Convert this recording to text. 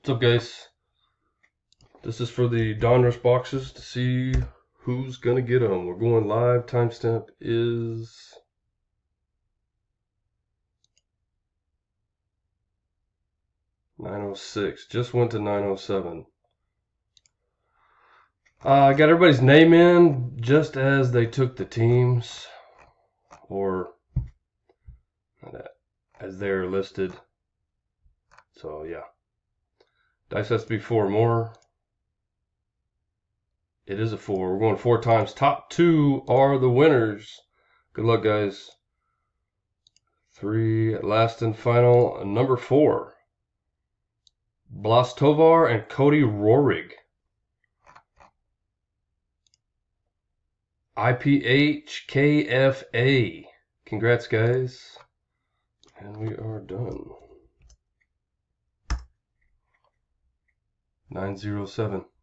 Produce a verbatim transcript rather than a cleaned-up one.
What's up, guys? This is for the Donruss boxes to see who's gonna get them. We're going live. Timestamp is nine oh six. Just went to nine oh seven. Uh, I got everybody's name in just as they took the teams, or as they're listed. So yeah, dice has to be four more. It is a four. We're going four times. Top two are the winners. Good luck, guys. Three, last and final, number four. Blastovar and Cody Rohrig. I P H K F A. Congrats, guys. And we are done. nine oh seven.